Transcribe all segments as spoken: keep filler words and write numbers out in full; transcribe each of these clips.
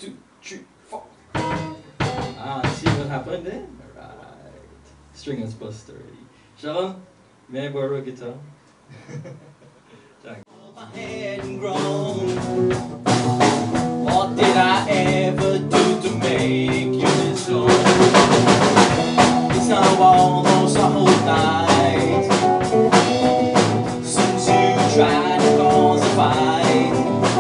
two, three, four. Ah, see what happened there? Alright. String is plus thirty. Sheldon, may I borrow a guitar? My head and grown. What did I ever do to make you this long? It's now almost a whole night since you tried to cause a fight.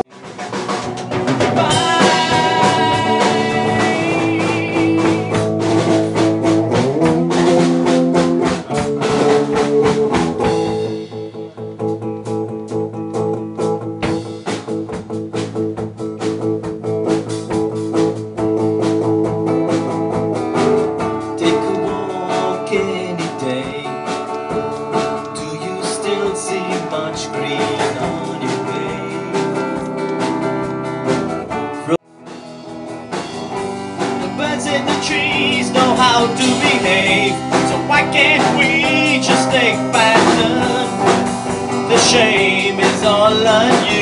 Trees know how to behave, so why can't we just take pattern? The shame is all on you.